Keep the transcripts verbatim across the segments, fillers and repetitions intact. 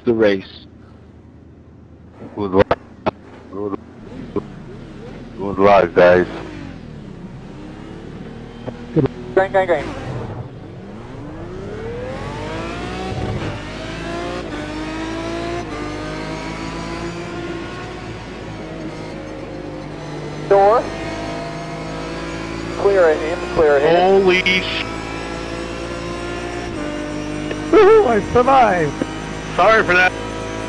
the race. Good luck. Good, good luck, guys. Green, green, green. Door. Clear it in, clear it in. Holy sh... Woohoo, I survived! Sorry for that.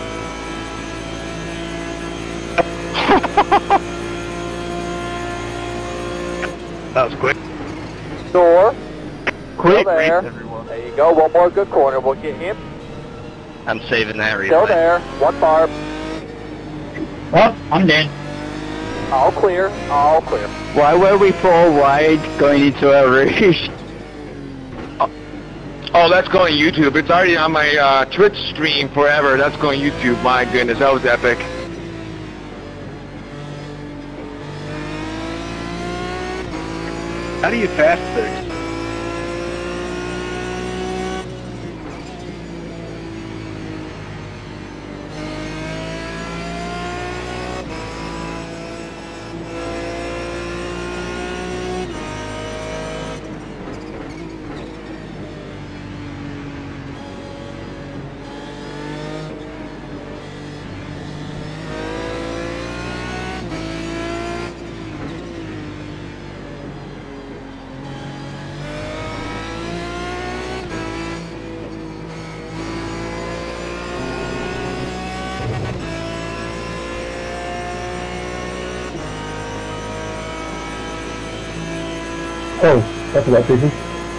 That was quick. Door. Quick, Still there. everyone. There you go, one more good corner. We'll get him. I'm saving that replay. Still there. One bar. Oh, I'm dead. All clear. All clear. Why were we four wide going into a race? Oh, that's going YouTube. It's already on my uh, Twitch stream forever. That's going YouTube. My goodness, that was epic. How do you fast six? Oh, that's about busy.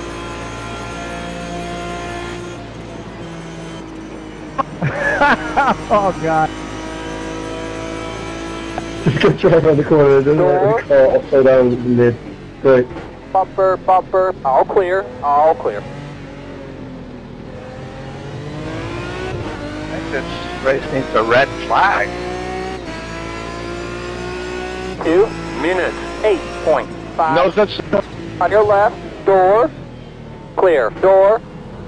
Oh god. Just go drive around the corner, doesn't let the car upside down in mid. Right. Bumper, bumper. All clear. All clear. I think this race needs a red flag. Two minutes. Eight point five. No such... On your left. Door. Clear. Door.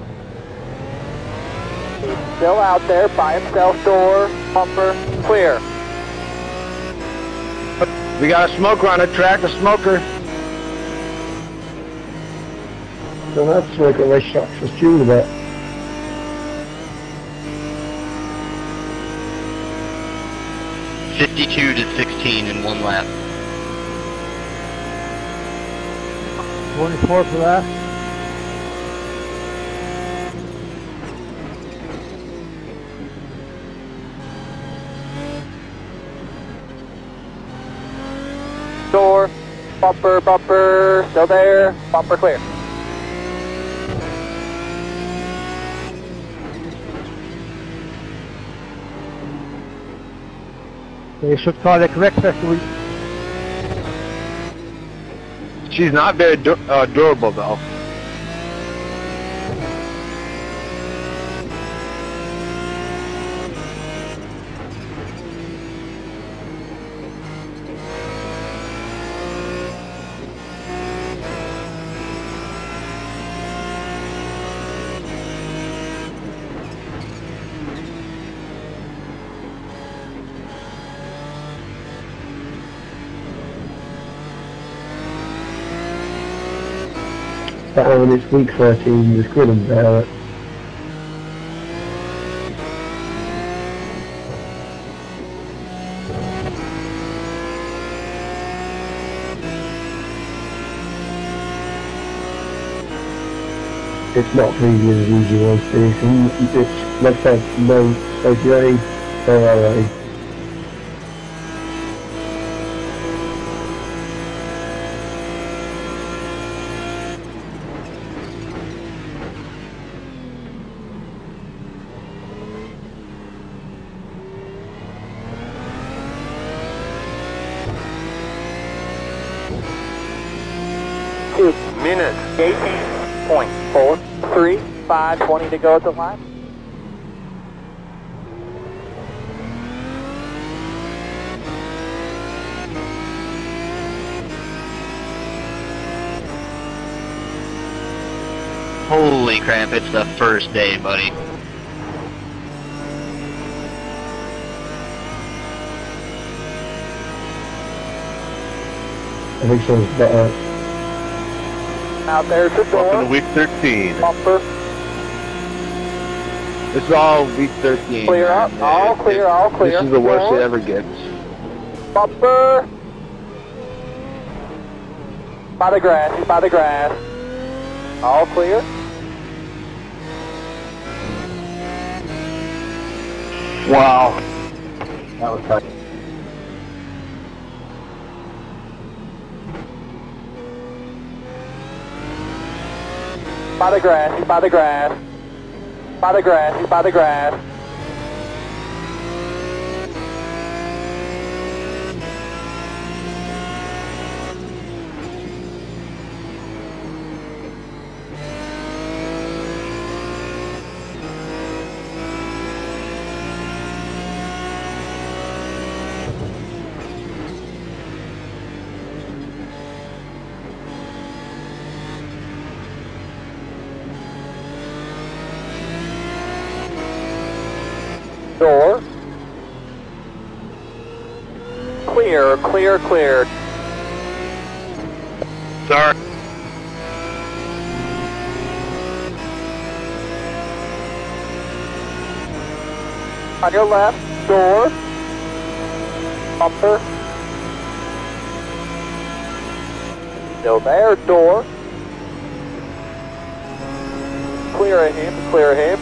He's still out there by himself. Door. Bumper. Clear. We got a smoker on the track, a smoker. Don't have to smoke a race shocks for fuel about. fifty-two to sixteen in one lap. twenty-four for that. Door. Bumper, bumper. Still there. Bumper clear. They should call it correct first week. She's not very du uh, durable, though. That one, it's week thirteen, just couldn't bear it. It's not really as easy as this. It's, like I said, no safety aid, no R A. Two minutes. eighteen point four three. five twenty to go at the line. Holy crap, it's the first day, buddy. I think so. But, uh, Out there's the Welcome door. to week thirteen. Bumper. This is all week thirteen. Clear man. up. All It- clear, it- all clear. This is the worst Door. it ever gets. Bumper. By the grass. He's by the grass. All clear. wow. That was tight. By the grass. He's by the grass. By the grass. He's by the grass. Door. Clear, clear, clear. Sorry. On your left, door. Bumper. Still there, door. Clear of him, clear of him.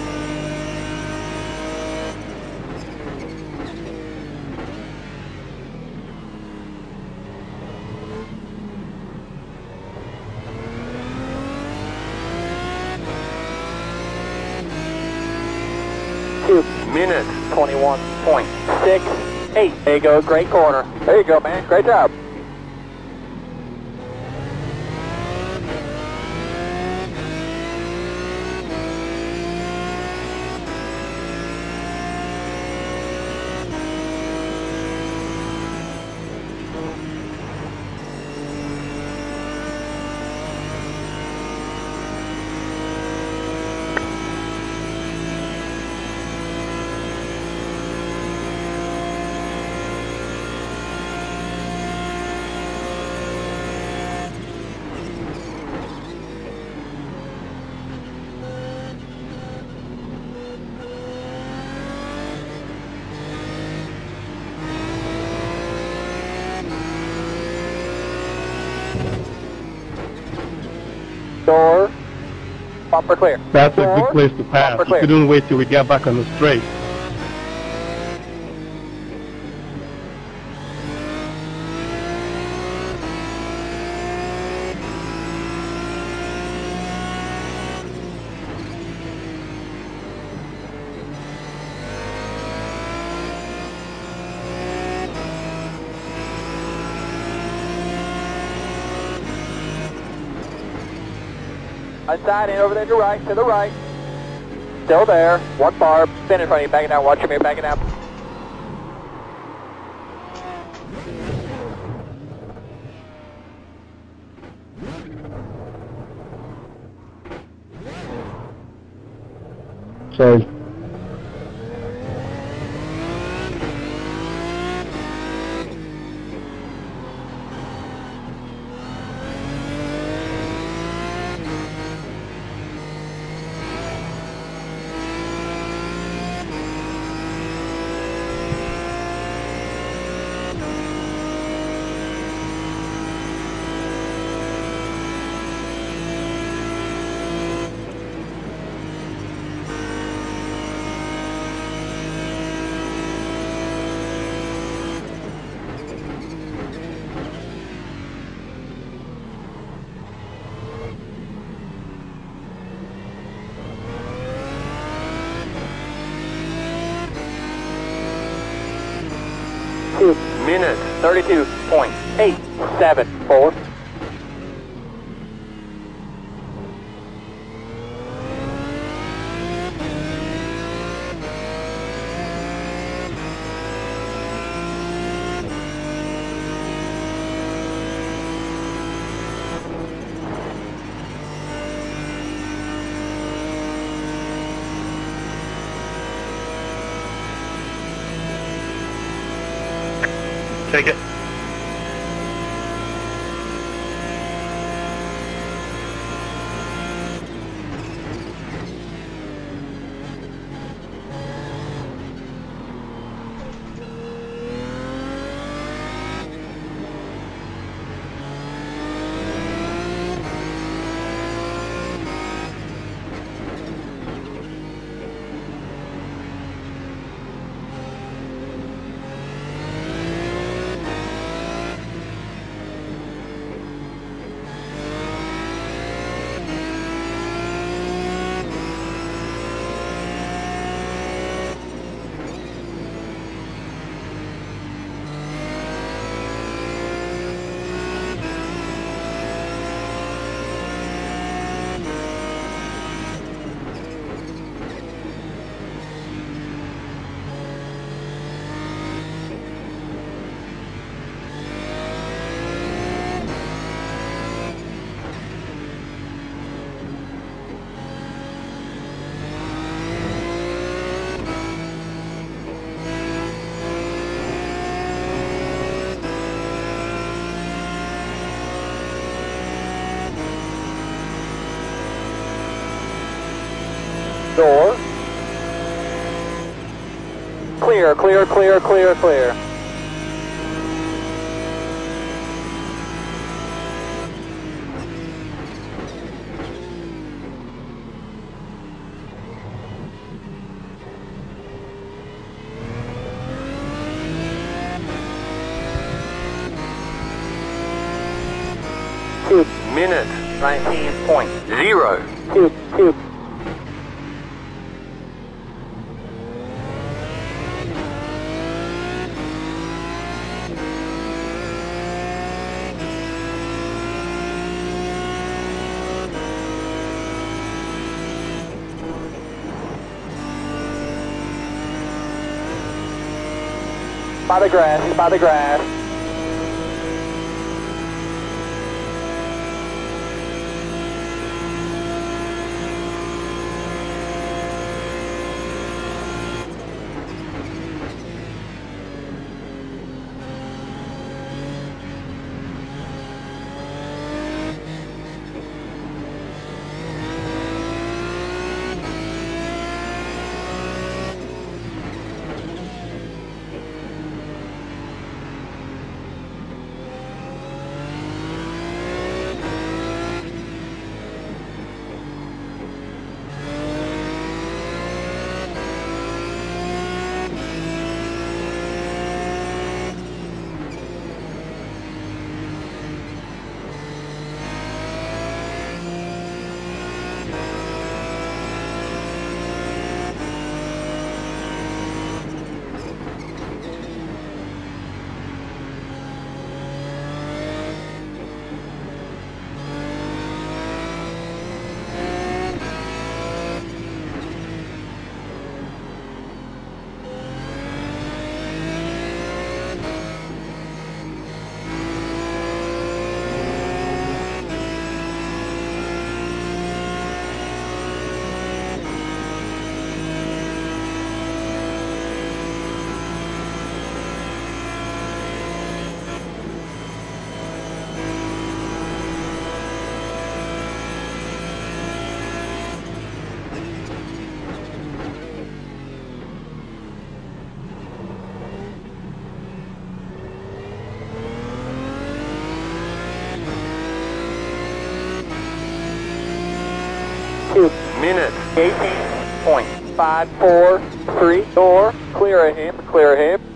Two minutes, twenty-one point six eight. There you go, great corner. There you go, man, great job. Door. Bumper clear. That's a Door. good place to pass. Bumper You clear. couldn't wait till we get back on the straight. Inside in over there to the right, to the right. Still there. One bar. Spin in front of you. Backing out. Watch your mirror. Backing out. Sorry. Two minutes, thirty-two point eight seven four. Take it. Clear, clear, clear, clear, clear. Cube. Minute nineteen point zero. Cube, cube. By the grass, he's by the grass. Cube. Minute eighteen point five four three. Door. Clear of him, clear of him.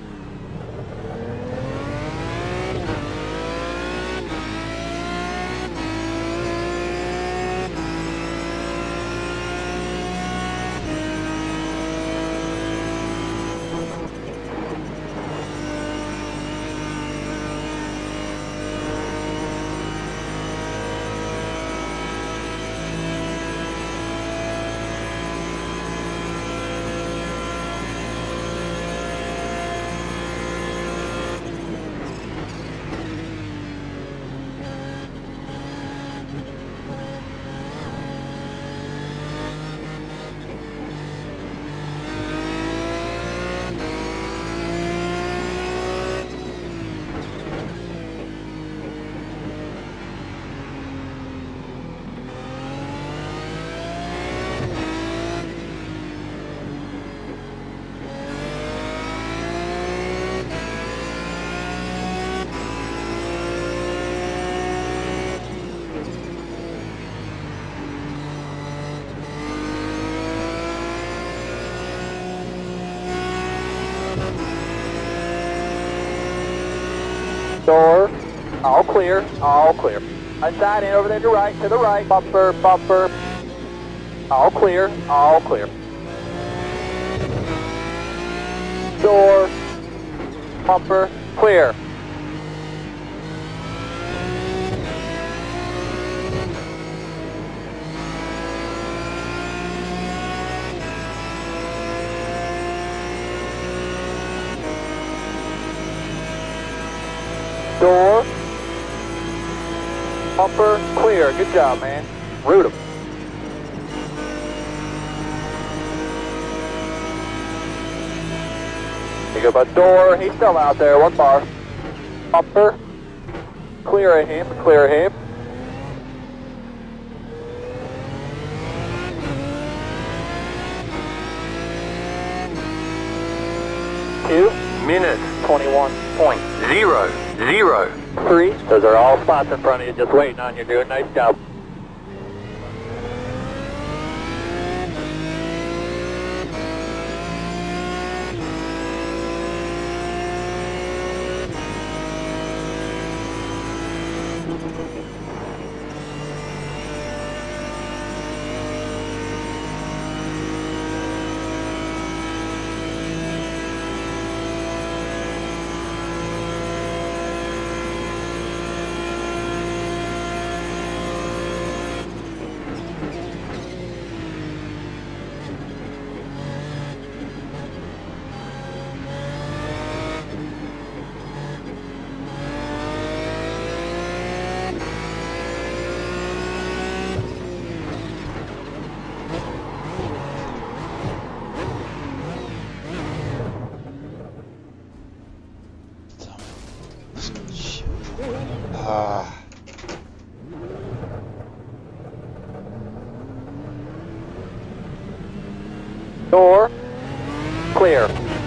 Door. All clear, all clear. Inside in over there to right, to the right. Bumper, bumper. All clear, all clear. Door. Bumper, clear. Door. Bumper, clear. Good job, man. Root him. You go by door. He's still out there. One bar. Bumper. Clear of him. Clear of him. minute. twenty-one Point zero zero. three. Those are all spots in front of you, just waiting on you. Doing a nice job. Ah. Door clear.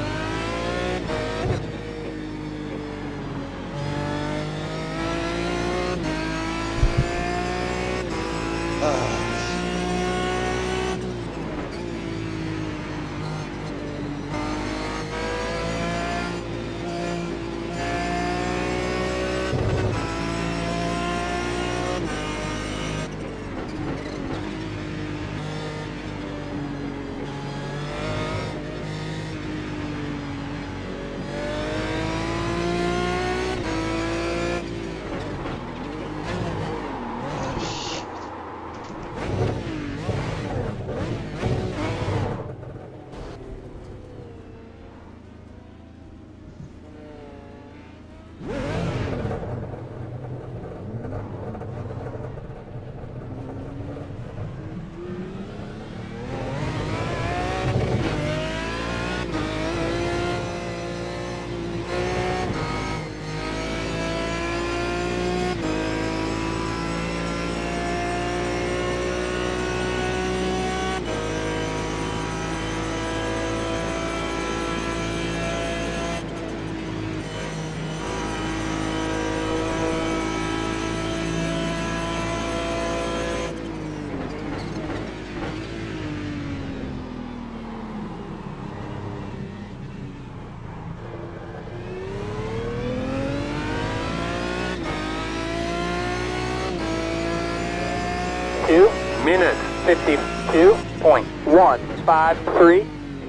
Two Minute. fifty-two point one five three.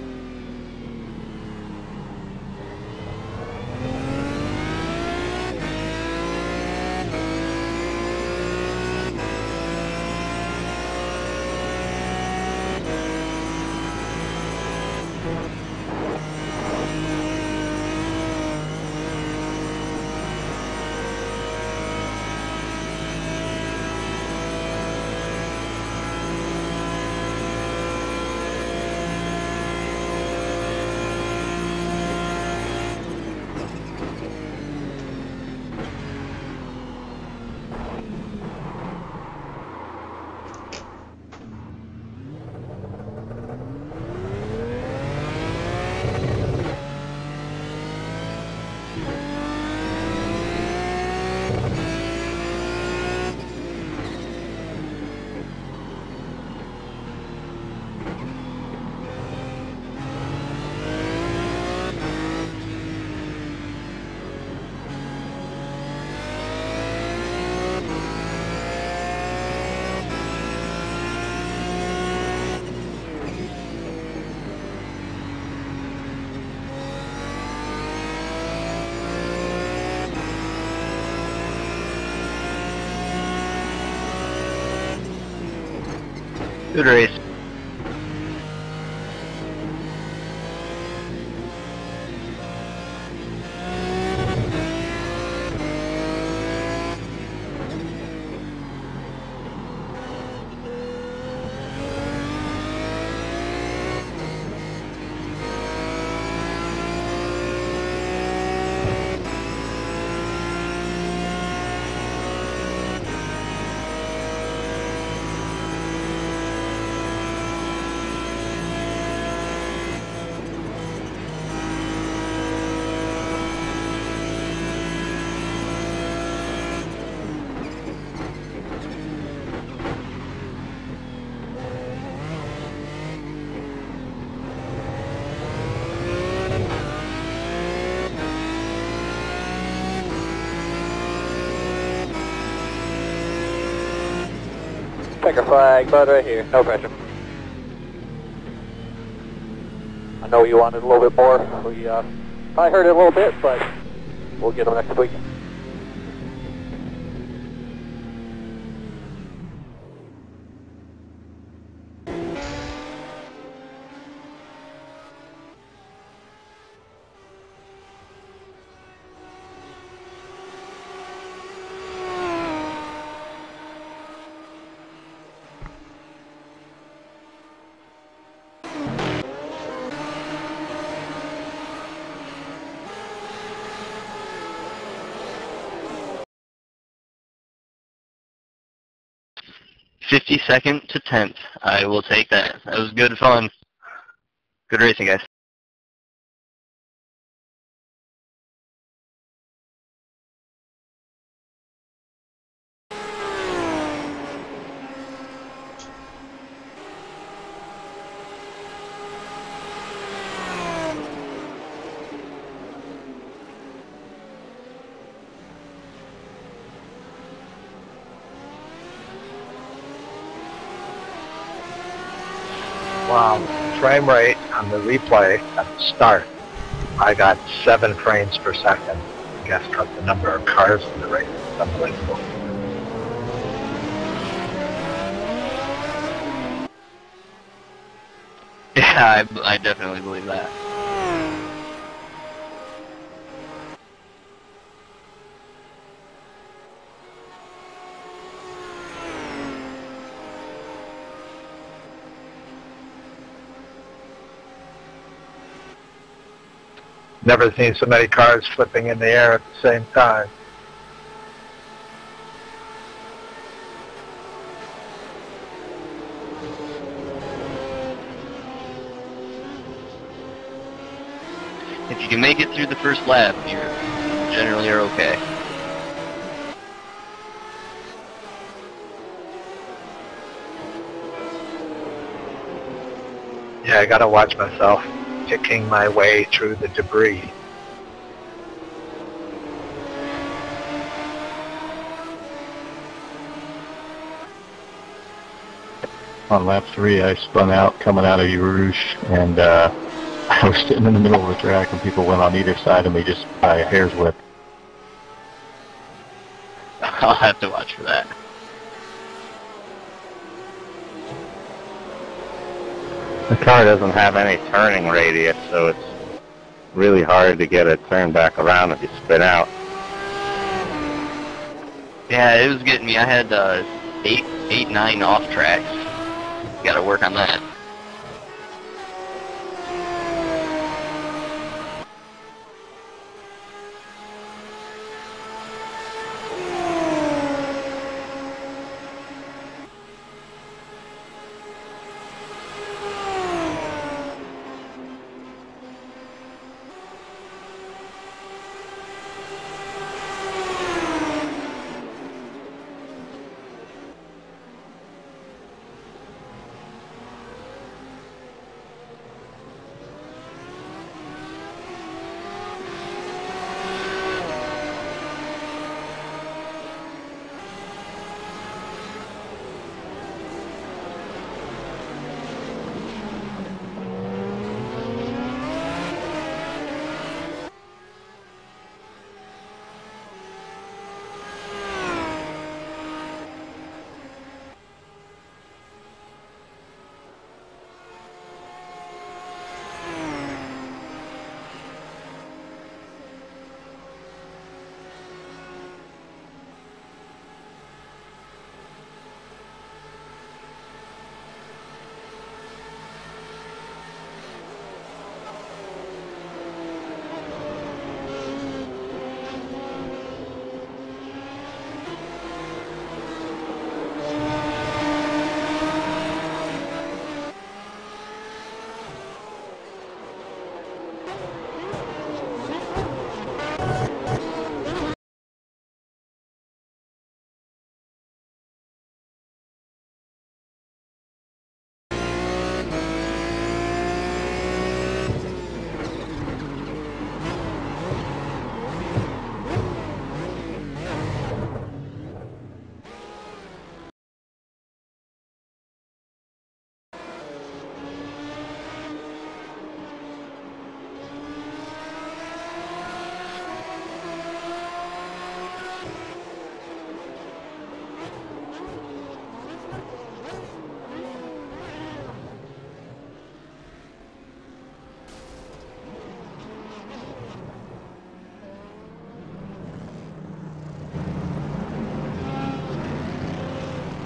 Good race. Checker flag, bud, right here. No pressure. I know you wanted a little bit more. We uh, probably heard it a little bit, but we'll get them next week. fifty-second to tenth. I will take that. That was good fun. Good racing, guys. Wow. Frame rate on the replay at the start, I got seven frames per second. I guess because the number of cars in the race is unbelievable. Yeah, I, I definitely believe that. Never seen so many cars flipping in the air at the same time. If you can make it through the first lap, you're generally are okay. Yeah, I gotta watch myself picking my way through the debris. On lap three, I spun out coming out of Eau Rouge, and uh, I was sitting in the middle of the track, and people went on either side of me just by a hair's width. I'll have to watch for that. The car doesn't have any turning radius, so it's really hard to get it turned back around if you spin out. Yeah, it was getting me. I had uh, eight, eight, nine off tracks. Got to work on that.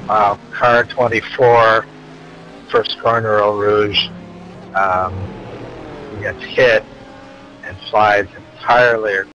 uh, car twenty-four, first corner Eau Rouge, um, gets hit and slides entirely